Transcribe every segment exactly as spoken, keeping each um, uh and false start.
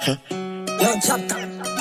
Young chapter.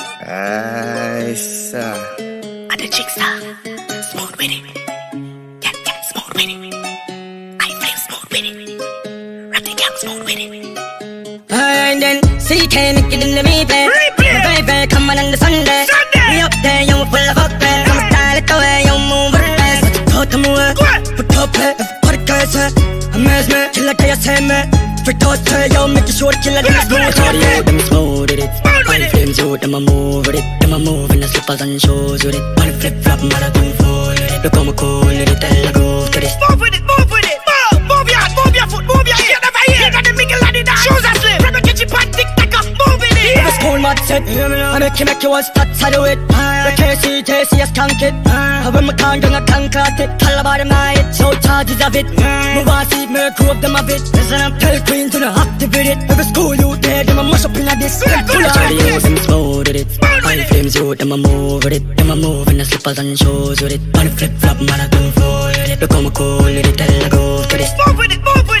Nice. And the chicks are smooth with it. Get, get smooth with it. I feel smooth with it. Rap the gang smooth with it. And then, see, can it get in the replay? My baby, come on on the Sunday. We up there, you full of up there. Come style it away, you move with it. Put the move, put up it, put it guys. Amaze me, kill like I say me. For toss her, yo, make it short, kill like I'm smooth with it. Them smooth with it. Five flames, you, them a move with it. Them a move in the slippers and shoes with it. One flip flop, marathon full with it. Look how me cool with it, tell a groove to this. Move with it, move with it. Move, move your hand, move your foot, move your ear. Never hear. You got the mingle and the dance. Shoes are slim. From the kitchen pan, tick tack up, move with it. If it's cool, mad set. I make you make you want stats, I do it. The K C, J C, I skank it. I wear my tongue, I can't cut it. Tell about it, my it, so charges of it. Move on, see, me crew up them a bit. Listen, I'm tell queen to the activate it. If it's cool, you there, them a mash up in a disc. Full of audio, them smooth with it. Five flames, you, them a move with it. Them a move in the slippers and shoes with it. One flip flop, marathon full with it. Look how me cool with it, tell a groove to this. Move with it, move with it.